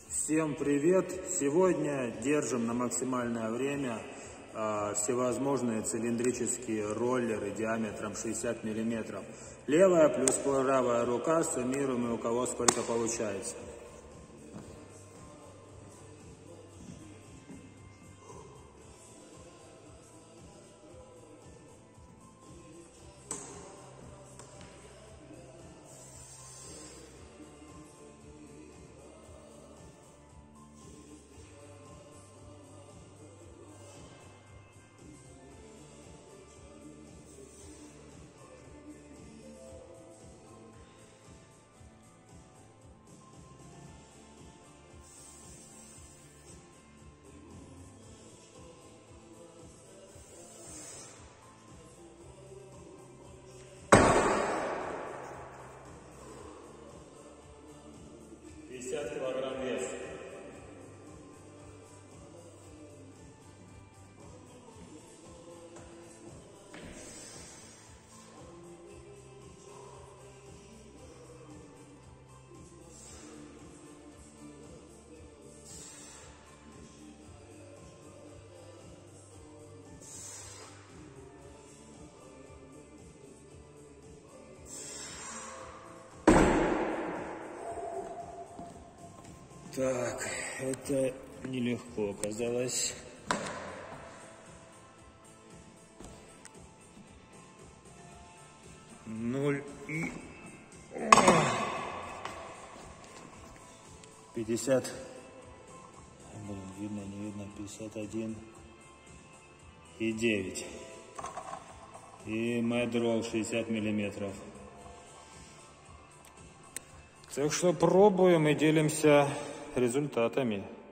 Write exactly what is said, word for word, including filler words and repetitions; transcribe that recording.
Всем привет! Сегодня держим на максимальное время э, всевозможные цилиндрические роллеры диаметром шестьдесят миллиметров. Левая плюс правая рука, суммируем, и у кого сколько получается. пятьдесят килограмм вес. Так, это нелегко оказалось. Ноль и пятьдесят. Блин, видно, не видно. Пятьдесят один и девять. И мэдрол шестьдесят миллиметров. Так что пробуем и делимся результатами.